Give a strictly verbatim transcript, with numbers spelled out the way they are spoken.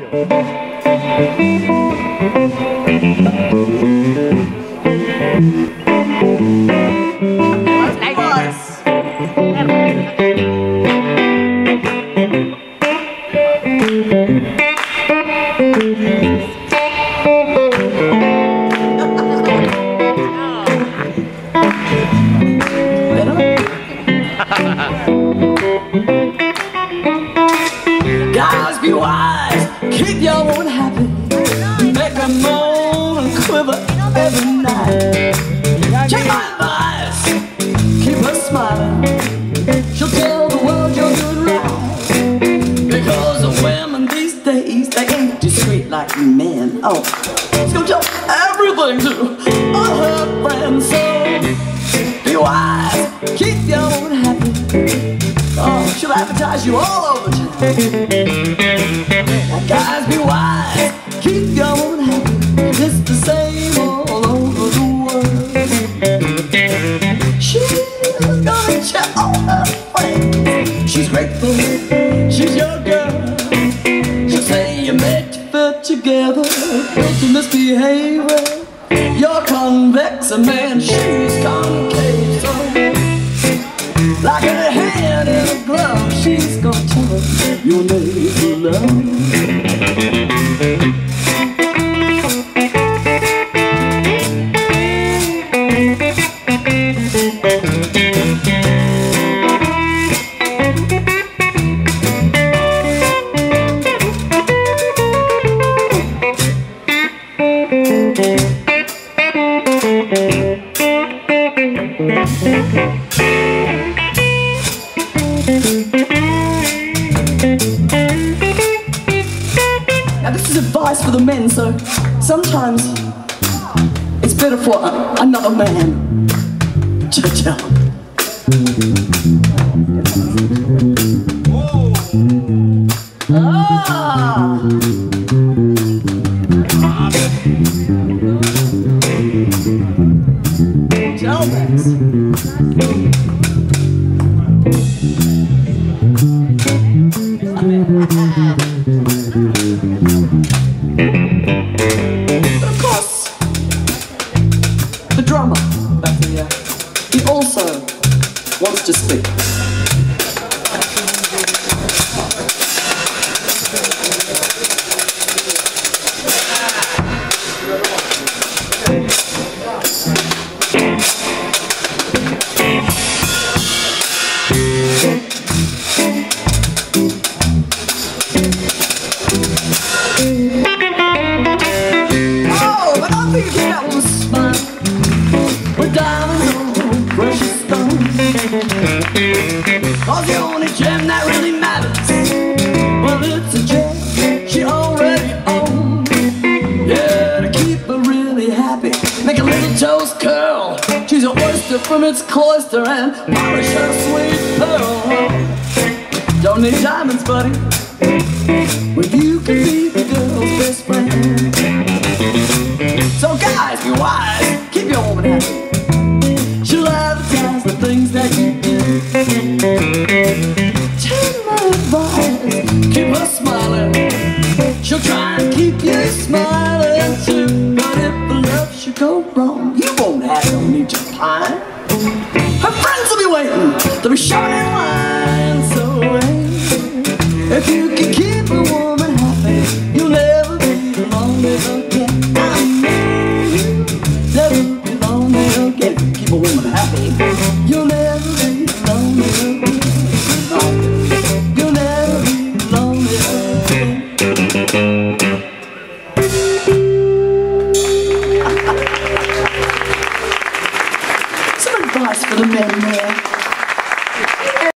Guys, be wise, keep your woman happy, make her moan and quiver every night. Take my advice, keep her smiling, she'll tell the world you're doing right. Because the women these days, they ain't discreet like men. Oh, she's gonna tell everything to all her friends. So be wise, keep your woman happy. Oh, she'll advertise you all over town. Guys, be wise, keep your woman happy. It's the same all over the world. She's gonna tell all her friends she's grateful, she's your girl. She'll say you meant to fit together, don't you misbehave. You're convex, and man, she's concave. So like a hand in a glove, she's gonna tell her you'll never love. Now this is advice for the men, so sometimes it's better for a, another man to tell. Ah! Tell this. But of course, the drummer back here, he also wants to speak. Oh, but I think that was fun. With diamonds on precious stones. Cause the only gem that really matters, well, it's a gem she already owns. Yeah, to keep her really happy, make her little toes curl. She's an oyster from its cloister and polish her sweet pearl. Don't need diamonds, buddy, when you can be the girl's best friend. So guys, be wise, keep your woman happy. She'll advertise the things that you do. Take my advice, keep her smiling. She'll try and keep you smiling too. But if the love should go wrong, you won't have no need to pine. Her friends will be waiting, they'll be shouting in line. So hey, if you can keep a woman happy, you'll never be lonely again. I know you'll never be lonely again. Keep a woman happy, you'll never be lonely again. You'll never be lonely again. Some advice for the men there.